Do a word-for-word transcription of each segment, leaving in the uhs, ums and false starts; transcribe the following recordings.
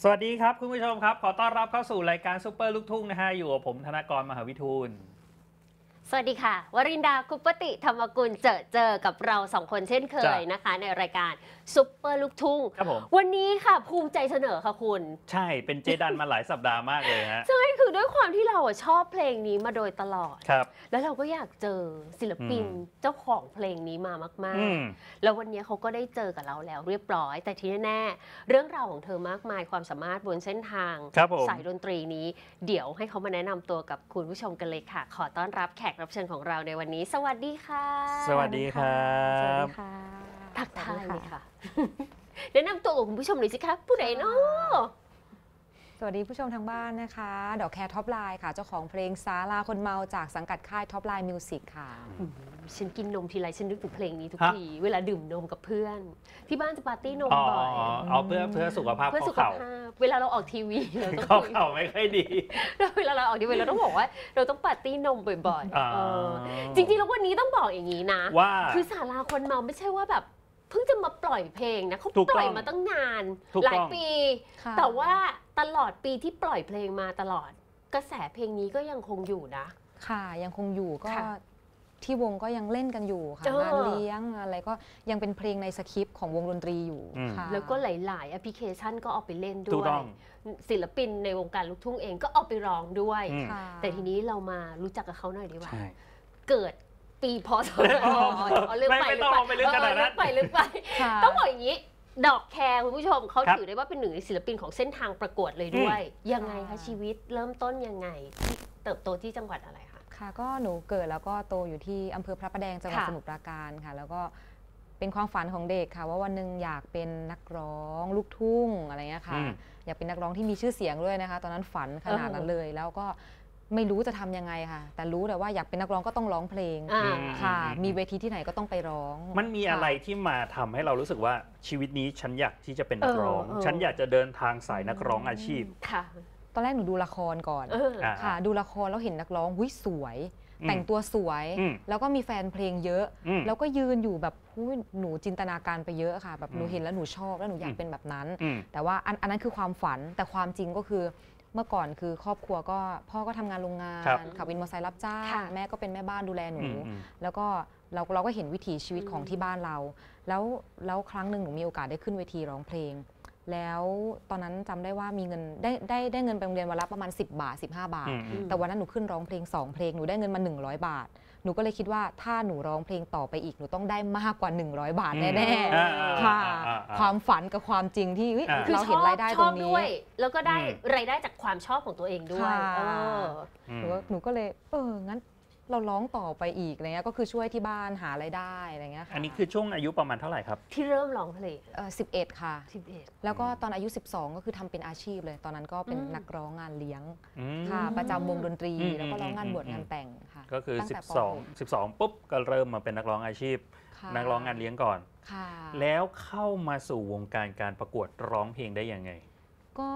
สวัสดีครับคุณผู้ชมครับขอต้อนรับเข้าสู่รายการซุปเปอร์ลูกทุ่งนะฮะอยู่กับผมธนกรมหาวิทูลสวัสดีค่ะวรินดาคุปปติธรรมกุลเจอเจอกับเราสองคนเช่นเคยนะคะในรายการซุปเปอร์ลูกทุ่งครับผมวันนี้ค่ะภูมิใจเสนอค่ะคุณใช่เป็นเจดันมาหลายสัปดาห์มากเลยฮะใช่คือด้วยความที่เราชอบเพลงนี้มาโดยตลอดครับแล้วเราก็อยากเจอศิลปินเจ้าของเพลงนี้มามากๆแล้ววันนี้เขาก็ได้เจอกับเราแล้วเรียบร้อยแต่ที่แน่ๆเรื่องราวของเธอมากมายความสามารถบนเส้นทางสายดนตรีนี้เดี๋ยวให้เขามาแนะนำตัวกับคุณผู้ชมกันเลยค่ะขอต้อนรับแขกรับเชิญของเราในวันนี้สวัสดีค่ะสวัสดีครับทักทายเลยค่ะแนะนำตัวกับคุณผู้ชมหน่อยสิคะผู้ใดเนาะสวัสดีผู้ชมทางบ้านนะคะดอกแคร์ท็อปไลน์ค่ะเจ้าของเพลงศาลาคนเมาจากสังกัดค่ายท็อปไลน์มิวสิกค่ะฉันกินนมทีไรฉันนึกถึงเพลงนี้ทุกทีเวลาดื่มนมกับเพื่อนที่บ้านจะปาร์ตี้นมบ่อยเอาเพื่อเพื่อสุขภาพเพื่อสุขภาพเวลาเราออกทีวีเราต้องข้อเข่าไม่ค่อยดีเวลาเราออกทีวีเราต้องบอกว่าเราต้องปาร์ตี้นมบ่อยๆจริงๆแล้ววันนี้ต้องบอกอย่างนี้นะว่าคือศาลาคนเมาไม่ใช่ว่าแบบเพิ่งจะมาปล่อยเพลงนะเขาปล่อยมาตั้งนานหลายปีแต่ว่าตลอดปีที่ปล่อยเพลงมาตลอดกระแสเพลงนี้ก็ยังคงอยู่นะค่ะยังคงอยู่ก็ที่วงก็ยังเล่นกันอยู่ค่ะงานเลี้ยงอะไรก็ยังเป็นเพลงในสคริปต์ของวงดนตรีอยู่ค่ะแล้วก็หลายๆแอปพลิเคชันก็เอาไปเล่นด้วยศิลปินในวงการลูกทุ่งเองก็เอาไปร้องด้วยแต่ทีนี้เรามารู้จักกับเขาหน่อยดีกว่าเกิดปีพศเรื่องไปหรือไปเรื่องไปเรื่องไปต้องบอกอย่างนี้ดอกแคร์คุณผู้ชมเขาถือได้ว่าเป็นหนึ่งในศิลปินของเส้นทางประกวดเลยด้วยยังไงคะชีวิตเริ่มต้นยังไงเติบโตที่จังหวัดอะไรคะค่ะก็หนูเกิดแล้วก็โตอยู่ที่อำเภอพระประแดงจังหวัดสมุทรปราการค่ะแล้วก็เป็นความฝันของเด็กค่ะว่าวันหนึ่งอยากเป็นนักร้องลูกทุ่งอะไรเงี้ยค่ะอยากเป็นนักร้องที่มีชื่อเสียงด้วยนะคะตอนนั้นฝันขนาดนั้นเลยแล้วก็ไม่รู้จะทำยังไงค่ะแต่รู้แต่ว่าอยากเป็นนักร้องก็ต้องร้องเพลงค่ะมีเวทีที่ไหนก็ต้องไปร้องมันมีอะไรที่มาทำให้เรารู้สึกว่าชีวิตนี้ฉันอยากที่จะเป็นนักร้องฉันอยากจะเดินทางสายนักร้องอาชีพค่ะตอนแรกหนูดูละครก่อนค่ะดูละครแล้วเห็นนักร้องหุ้ยสวยแต่งตัวสวยแล้วก็มีแฟนเพลงเยอะแล้วก็ยืนอยู่แบบหนูจินตนาการไปเยอะค่ะแบบหนูเห็นแล้วหนูชอบแล้วหนูอยากเป็นแบบนั้นแต่ว่าอันนั้นคือความฝันแต่ความจริงก็คือเมื่อก่อนคือครอบครัวก็พ่อก็ทำงานโรงงานขับวินมอเตอร์ไซค์รับจ้างแม่ก็เป็นแม่บ้านดูแลหนูแล้วก็เราเราก็เห็นวิถีชีวิตของที่บ้านเราแล้วแล้วครั้งหนึ่งหนูมีโอกาสได้ขึ้นเวทีร้องเพลงแล้วตอนนั้นจำได้ว่ามีเงินได้ได้ได้เงินไปโรงเรียนวันละประมาณสิบบาทสิบห้าบาทแต่วันนั้นหนูขึ้นร้องเพลงสองเพลงหนูได้เงินมาหนึ่งร้อยบาทหนูก็เลยคิดว่าถ้าหนูร้องเพลงต่อไปอีกหนูต้องได้มากกว่าหนึ่งร้อยบาทแน่ๆค่ะความฝันกับความจริงที่เราเห็นรายได้ตรงนี้แล้วก็ได้รายได้จากความชอบของตัวเองด้วยหนูก็เลยเอองั้นเราร้องต่อไปอีกอะไรเงี้ยก็คือช่วยที่บ้านหารายได้อะไรเงี้ยค่ะอันนี้คือช่วงอายุประมาณเท่าไหร่ครับที่เริ่มร้องเพลงเออสิบเอ็ดค่ะสิบเอ็ดแล้วก็ตอนอายุสิบสองก็คือทำเป็นอาชีพเลยตอนนั้นก็เป็นนักร้องงานเลี้ยงค่ะประจำวงดนตรีแล้วก็ร้องงานบวชงานแต่งค่ะก็คือสิบสอง สิบสองปุ๊บก็เริ่มมาเป็นนักร้องอาชีพนักร้องงานเลี้ยงก่อนแล้วเข้ามาสู่วงการการประกวดร้องเพลงได้ยังไงก็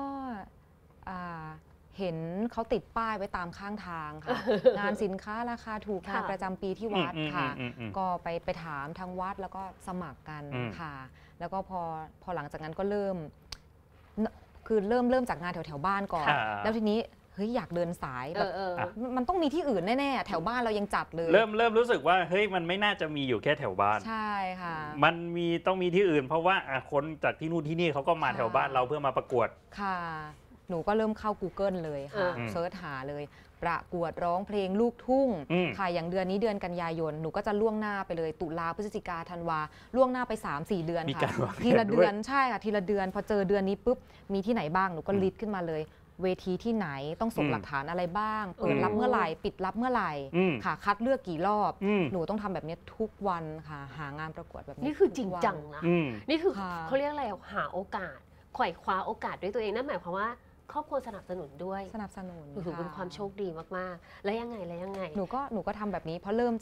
เห็นเขาติดป้ายไว้ตามข้างทางค่ะงานสินค้าราคาถูกงานประจำปีที่วัดค่ะก็ไปไปถามทางวัดแล้วก็สมัครกันค่ะแล้วก็พอพอหลังจากนั้นก็เริ่มคือเริ่มเริ่มจากงานแถวแถวบ้านก่อนแล้วทีนี้เฮ้ยอยากเดินสายแบบมันต้องมีที่อื่นแน่ๆแถวบ้านเรายังจัดเลยเริ่มเริ่มรู้สึกว่าเฮ้ยมันไม่น่าจะมีอยู่แค่แถวบ้านใช่ค่ะมันมีต้องมีที่อื่นเพราะว่าคนจากที่นู่นที่นี่เขาก็มาแถวบ้านเราเพื่อมาประกวดค่ะหนูก็เริ่มเข้า Google เลยค่ะเซิร์ชหาเลยประกวดร้องเพลงลูกทุ่งค่ะอย่างเดือนนี้เดือนกันยายนหนูก็จะล่วงหน้าไปเลยตุลาพฤศจิกาธันวาล่วงหน้าไป สามสี่ เดือนค่ะทีละเดือนใช่ค่ะทีละเดือนพอเจอเดือนนี้ปุ๊บมีที่ไหนบ้างหนูก็ลิสต์ขึ้นมาเลยเวทีที่ไหนต้องส่งหลักฐานอะไรบ้างเปิดรับเมื่อไหร่ปิดรับเมื่อไหร่ค่ะคัดเลือกกี่รอบหนูต้องทำแบบนี้ทุกวันค่ะหางานประกวดแบบนี้นี่คือจริงจังนะนี่คือเขาเรียกอะไรหาโอกาสไขว่คว้าโอกาสด้วยตัวเองนั่นหมายความว่าครอบครัวสนับสนุนด้วยสนับสนุนถือเป็นความโชคดีมากๆแล้วยังไงแล้วยังไงหนูก็หนูก็ทำแบบนี้เพราะเริ่มจาก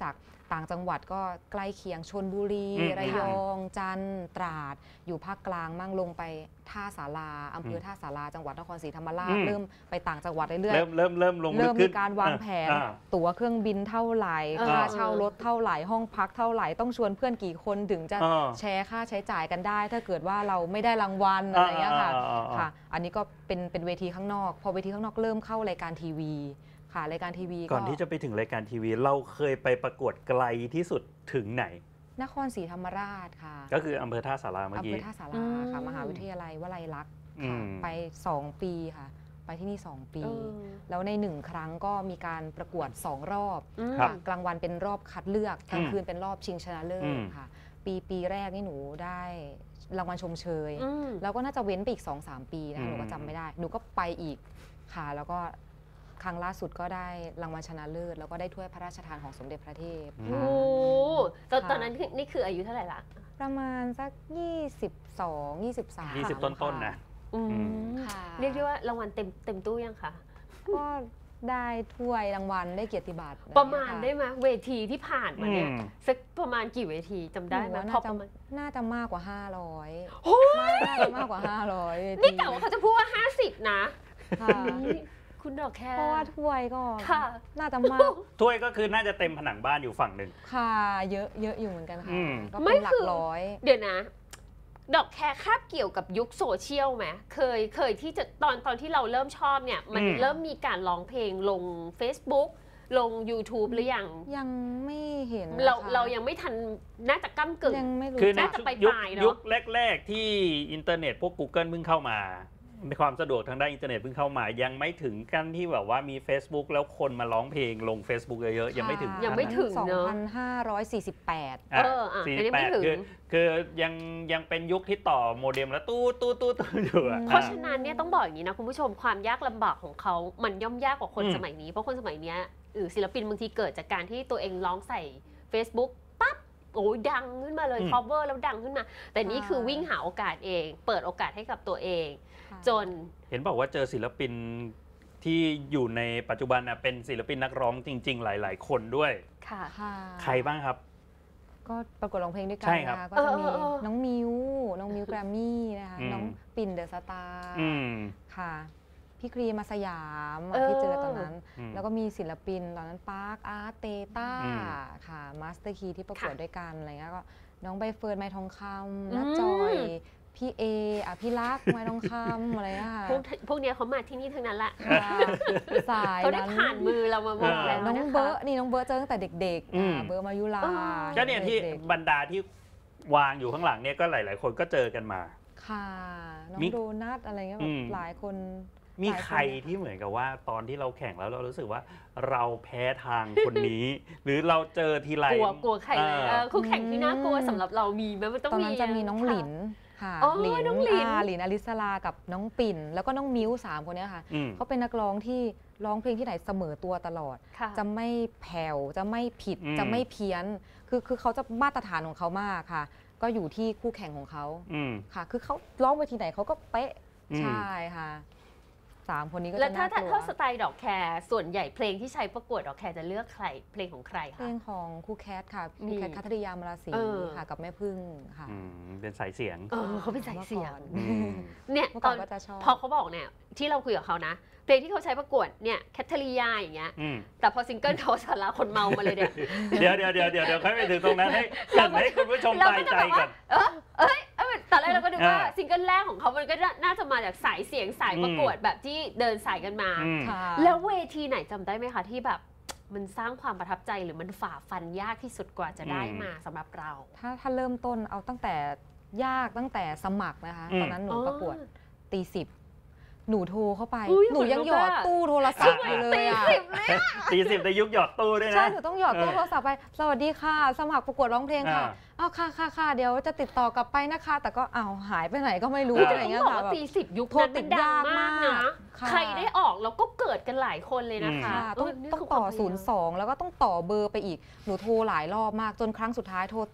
ต่างจังหวัดก็ใกล้เคียงชลบุรีระยองจันทร์ตราดอยู่ภาคกลางมั่งลงไปท่าสาราอำเภอท่าสาราจังหวัดนครศรีธรรมราชเริ่มไปต่างจังหวัดเรื่อยๆเริ่มเริ่มเริ่มลงเริ่มมีการวางแผนตั๋วเครื่องบินเท่าไหร่ค่าเช่ารถเท่าไหร่ห้องพักเท่าไหร่ต้องชวนเพื่อนกี่คนถึงจะแชร์ค่าใช้จ่ายกันได้ถ้าเกิดว่าเราไม่ได้รางวัลอะไรอย่างเงี้ยค่ะค่ะอันนี้ก็เป็นเป็นเวทีข้างนอกพอเวทีข้างนอกเริ่มเข้ารายการทีวีค่ะรายการทีวีก่อนที่จะไปถึงรายการทีวีเราเคยไปประกวดไกลที่สุดถึงไหนนครศรีธรรมราชค่ะก็คืออำเภอท่าสาราเมื่อกี้อำเภอท่าสาราค่ะมหาวิทยาลัยวลัยลักษณ์ค่ะไปสองปีค่ะไปที่นี่สองปีแล้วในหนึ่งครั้งก็มีการประกวดสองรอบกลางวันเป็นรอบคัดเลือกกลางคืนเป็นรอบชิงชนะเลิศค่ะปีปีแรกนี่หนูได้รางวัลชมเชยแล้วก็น่าจะเว้นไปอีก สองสาม ปีนะหนูก็จำไม่ได้หนูก็ไปอีกค่ะแล้วก็ครั้งล่าสุดก็ได้รางวัลชนะเลิศแล้วก็ได้ถ้วยพระราชทานของสมเด็จพระเทพโอ้ตอนตอนนั้นนี่คืออายุเท่าไหร่ละประมาณสักยี่สิบสอง ยี่สิบสามยี่สิบต้นๆนะเรียกได้ว่ารางวัลเต็มเต็มตู้ยังคะก็ได้ถ้วยรางวัลได้เกียรติบัตรประมาณได้ไหมเวทีที่ผ่านมาเนี่ยสักประมาณกี่เวทีจำได้ไหมพอประมาณน่าจะมากกว่าห้าร้อยน่าจะมากกว่าห้าร้อยนี่แต่ว่าเขาจะพูดว่าห้าสิบนะคุณดอกแค่เพราะว่าถ้วยก็น่าจะมากถ้วยก็คือน่าจะเต็มผนังบ้านอยู่ฝั่งหนึ่งค่ะเยอะเยอะอยู่เหมือนกันค่ะก็เป็นหลักร้อยเดี๋ยวนะดอกแคร์คาบเกี่ยวกับยุคโซเชียลไหมเคยเคยที่จะตอนตอนที่เราเริ่มชอบเนี่ยมันเริ่มมีการร้องเพลงลง Facebook ลง YouTube หรือยังยังไม่เห็นเราเรายังไม่ทันน่าจะก้ำกึ่งคือน่าจะไปปลายเนาะยุคแรกๆที่อินเทอร์เน็ตพวก Google เพิ่งเข้ามาในความสะดวกทางด้านอินเทอร์เน็ตเพิ่งเข้ามายังไม่ถึงกันที่แบบว่ามี Facebook แล้วคนมาร้องเพลงลง Facebook เยอะๆยังไม่ถึงยังไม่ถึงเนอะสองพันห้าร้อยสี่สิบแปดเอออ่ะอันนี้ไม่ถึงคือคือยังยังเป็นยุคที่ต่อโมเด็มแล้วตู้ตู้ตู้ตู้อยู่เพราะฉะนั้นเนี่ยต้องบอกอย่างนี้นะคุณผู้ชมความยากลำบากของเขามันย่อมยากกว่าคนสมัยนี้เพราะคนสมัยนี้ศิลปินบางทีเกิดจากการที่ตัวเองร้องใส่ Facebook ปั๊บโอ้ยดังขึ้นมาเลย cover แล้วดังขึ้นมาแต่นี่คือวิ่งหาโอกาสเองเปิดโอกาสให้กับตัวเองจนเห็นบอกว่าเจอศิลปินที่อยู่ในปัจจุบันเป็นศิลปินนักร้องจริงๆหลายๆคนด้วยค่ะใครบ้างครับก็ประกวดร้องเพลงด้วยกันนะคะก็จะมีน้องมิวน้องมิวแกรมมี่นะคะน้องปิ่นเดอะสตาร์ค่ะพี่ครีมาสยามที่เจอตอนนั้นแล้วก็มีศิลปินตอนนั้นปาร์คอาร์ตเตต้าค่ะมาสเตอร์คีที่ประกวดด้วยกันอะไรเงี้ยก็น้องใบเฟิร์นไม้ทองคำน้าจอยพี่เออภิรักษ์ไม้ทองคำอะไรอะค่ะพวกพวกเนี้ยเขามาที่นี่ทั้งนั้นแหละสายเขาได้ผ่านมือเรามาหมดแล้วน้องเบิร์นี่น้องเบิร์เจอตั้งแต่เด็กๆเบิร์มายุราก็เนี่ยที่บรรดาที่วางอยู่ข้างหลังเนี่ยก็หลายๆคนก็เจอกันมาค่ะน้องโดนัทอะไรเงี้ยหลายคนมีใครที่เหมือนกับว่าตอนที่เราแข่งแล้วเรารู้สึกว่าเราแพ้ทางคนนี้หรือเราเจอทีไรกลัวกลัวใครคู่แข่งที่น่ากลัวสำหรับเรามีไหมมันต้องมีตอนนั้นจะมีน้องหลินค่ะหลินน้องหลินหลินอลิสลากับน้องปิ่นแล้วก็น้องมิ้วสามคนนี้ค่ะเขาเป็นนักร้องที่ร้องเพลงที่ไหนเสมอตัวตลอดจะไม่แผ่วจะไม่ผิดจะไม่เพี้ยนคือคือเขาจะมาตรฐานของเขามากค่ะก็อยู่ที่คู่แข่งของเขาค่ะคือเขาร้องไปทีไหนเขาก็เป๊ะใช่ค่ะสามคนนี้ก็จะน่ากลัวแล้วถ้าถ้าสไตล์ดอกแคร์ส่วนใหญ่เพลงที่ใช้ประกวดดอกแคร์จะเลือกใครเพลงของใครคะเพลงของครูแคทค่ะครูแคทคัทริยามราศีค่ะกับแม่พึ่งค่ะเป็นสายเสียงเขาเป็นสายเสียงเนี่ยตอนพอเขาบอกเนี่ยที่เราคุยกับเขานะเพลงที่เขาใช้ประกวดเนี่ยแคทริยาอย่างเงี้ยแต่พอซิงเกิลเขาสาระคนเมามาเลยเนี่ยเดี๋ยวเดี๋ยวเดี๋ยวเดี๋ยวเดี๋ยวค่อยไปถึงตรงนั้นให้กันให้คุณผู้ชมตายใจก่อนเออเอ้ยตอนแรกเราก็ดูว่าซิงเกิลแรกของเขามันก็น่าจะมาจากสายเสียงสายประกวดแบบที่เดินสายกันมาแล้วเวทีไหนจำได้ไหมคะที่แบบมันสร้างความประทับใจหรือมันฝ่าฟันยากที่สุดกว่าจะได้มาสำหรับเราถ้าถ้าเริ่มต้นเอาตั้งแต่ยากตั้งแต่สมัครนะคะตอนนั้นหนูประกวดตีสิบหนูโทรเข้าไปหนูยังหยอดตู้โทรศัพท์อยู่เลยอ่ะตีสิบในยุคหยอดตู้ด้วยนะใช่หนูต้องหยอดตู้โทรศัพท์ไปสวัสดีค่ะสมัครประกวดร้องเพลงค่ะอ้าวค่ะค่ะค่ะเดี๋ยวจะติดต่อกลับไปนะคะแต่ก็อ้าวหายไปไหนก็ไม่รู้อะไรเงี้ยค่ะตีสิบยุคนั้นมันดังมากนะใครได้ออกแล้วก็เกิดกันหลายคนเลยนะคะต้องต้องต่อศูนย์สองแล้วก็ต้องต่อเบอร์ไปอีกหนูโทรหลายรอบมากจนครั้งสุดท้ายโทรติด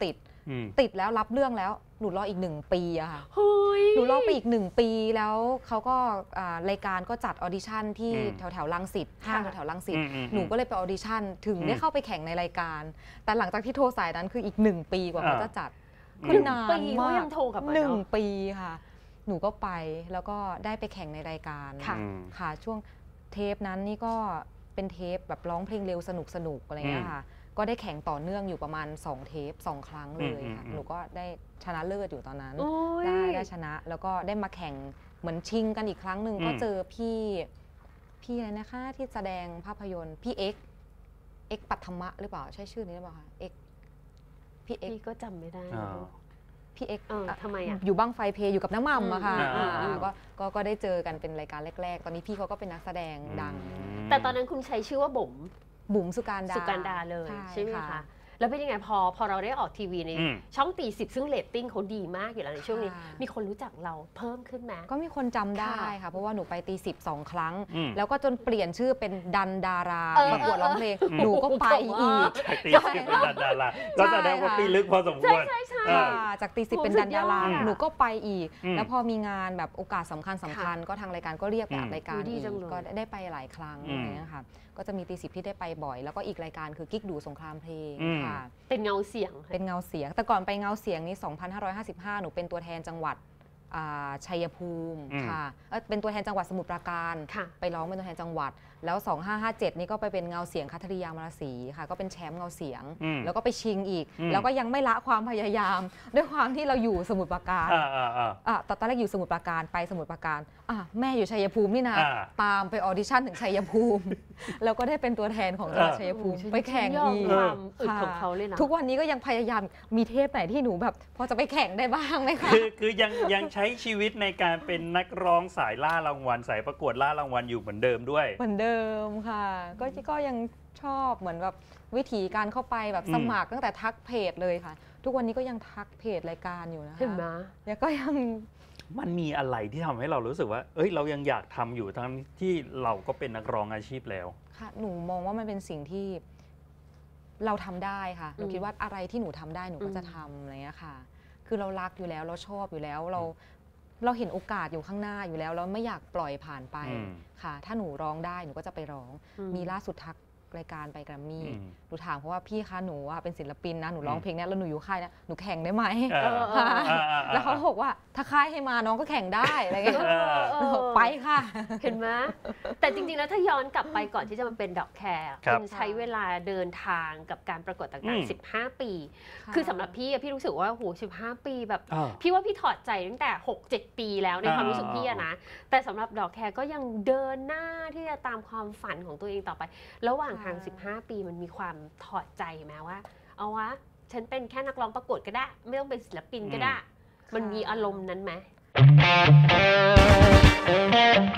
ติดแล้วรับเรื่องแล้วหนูรออีกหนึ่งปีอะค่ะหนูรอไปอีกหนึ่งปีแล้วเขาก็รายการก็จัดออดิชั่นที่แถวแถวรังสิตห้างแถวแถวรังสิตหนูก็เลยไปออดิชั่นถึงได้เข้าไปแข่งในรายการแต่หลังจากที่โทรสายนั้นคืออีกหนึ่งปีกว่าเขาจะจัดคือนานมากหนึ่งปีค่ะหนูก็ไปแล้วก็ได้ไปแข่งในรายการค่ะช่วงเทปนั้นนี่ก็เป็นเทปแบบร้องเพลงเร็วสนุกสนุกอะไรเงี้ยค่ะก็ได้แข่งต่อเนื่องอยู่ประมาณสองเทปสองครั้งเลยค่ะหนูก็ได้ชนะเลิศอยู่ตอนนั้นได้ได้ชนะแล้วก็ได้มาแข่งเหมือนชิงกันอีกครั้งหนึ่งก็เจอพี่พี่อะไรนะคะที่แสดงภาพยนตร์พี่เอ็กเอ็กปัทมะหรือเปล่าใช่ชื่อนี้หรือเปล่าคะเอ็กพี่เอ็กก็จำไม่ได้พี่เอ็กทำไมอ่ะอยู่บ้างไฟเพย์อยู่กับน้ำมัมอะค่ะก็ก็ได้เจอกันเป็นรายการแรกๆตอนนี้พี่เขาก็เป็นนักแสดงดังแต่ตอนนั้นคุณใช้ชื่อว่าบุ๋มบุ๋มสุการดาสุการดาเลยใช่ไหมคะแล้วเป็นยังไงพอพอเราได้ออกทีวีในช่องตีสิบซึ่งเรตติ้งเขาดีมากอยู่แล้วในช่วงนี้มีคนรู้จักเราเพิ่มขึ้นไหมก็มีคนจำได้ค่ะเพราะว่าหนูไปตีสิบสองครั้งแล้วก็จนเปลี่ยนชื่อเป็นดันดาราประกวดร้องเพลงหนูก็ไปอีกตีสิบเป็นดันดาราก็แสดงว่าปีลึกพอสมควรจากตีสิบเป็นดันดาราหนูก็ไปอีกแล้วพอมีงานแบบโอกาสสำคัญสำคัญก็ทางรายการก็เรียกแบบรายการอีกก็ได้ไปหลายครั้งอะไรเงี้ยค่ะก็จะมีตีสิบที่ได้ไปบ่อยแล้วก็อีกรายการคือกิ๊กดูสงครามเพลงค่ะเป็นเงาเสียงเป็นเงาเสียงแต่ก่อนไปเงาเสียงนี้สองพันห้าร้อยห้าสิบห้าหนูเป็นตัวแทนจังหวัดชัยภูมิค่ะเป็นตัวแทนจังหวัดสมุทรปราการไปร้องเป็นตัวแทนจังหวัดแล้วสองพันห้าร้อยห้าสิบเจ็ดนี่ก็ไปเป็นเงาเสียงคัทริยามรศรีค่ะก็เป็นแชมป์เงาเสียงแล้วก็ไปชิงอีกแล้วก็ยังไม่ละความพยายามด้วยความที่เราอยู่สมุทรปราการตอนแรกอยู่สมุทรปราการไปสมุทรปราการแม่อยู่ชัยภูมินี่นะตามไปออดิชั่นถึงชัยภูมิแล้วก็ได้เป็นตัวแทนของจังหวัดชัยภูมิไปแข่งอีกของเขาเลยนะทุกวันนี้ก็ยังพยายามมีเทปไหนที่หนูแบบพอจะไปแข่งได้บ้างไหมคะคือคือยังยังใช้ชีวิตในการเป็นนักร้องสายล่ารางวัลสายประกวดล่ารางวัลอยู่เหมือนเดิมด้วยเหมือนเดิมค่ะก็ก็ยังชอบเหมือนแบบวิธีการเข้าไปแบบสมัครตั้งแต่ทักเพจเลยค่ะทุกวันนี้ก็ยังทักเพจรายการอยู่นะคะเห็นไหมแล้วก็ยังมันมีอะไรที่ทำให้เรารู้สึกว่าเอ้ยเรายังอยากทำอยู่ทั้งที่เราก็เป็นนักร้องอาชีพแล้วค่ะหนูมองว่ามันเป็นสิ่งที่เราทำได้ค่ะหนูคิดว่าอะไรที่หนูทำได้หนูก็จะทำอะไรเงี้ยค่ะคือเรารักอยู่แล้วเราชอบอยู่แล้วเราเราเห็นโอกาสอยู่ข้างหน้าอยู่แล้วเราไม่อยากปล่อยผ่านไปค่ะถ้าหนูร้องได้หนูก็จะไปร้องมีล่าสุดทักรายการไปแกรมมี่หนูถามเพราะว่าพี่คะหนูเป็นศิลปินนะหนูร้องเพลงนี้แล้วหนูอยู่ค่ายนะหนูแข่งได้ไหมแล้วเขาบอกว่าถ้าค่ายให้มาน้องก็แข่งได้อะไรเงี้ยไปค่ะเห็นไหมแต่จริงๆแล้วถ้าย้อนกลับไปก่อนที่จะมาเป็นดอกแคร์คุณใช้เวลาเดินทางกับการประกวดต่างๆสิบห้าปีคือสำหรับพี่พี่รู้สึกว่าโหสิบห้าปีแบบพี่ว่าพี่ถอดใจตั้งแต่หกเจ็ดปีแล้วในความรู้สึกพี่นะแต่สำหรับดอกแคร์ก็ยังเดินหน้าที่จะตามความฝันของตัวเองต่อไประหว่างทางสิบห้าปีมันมีความถอดใจไหมว่าเอาวะฉันเป็นแค่นักร้องประกวดก็ได้ไม่ต้องเป็นศิลปินก็ได้มันมีอารมณ์นั้นไหม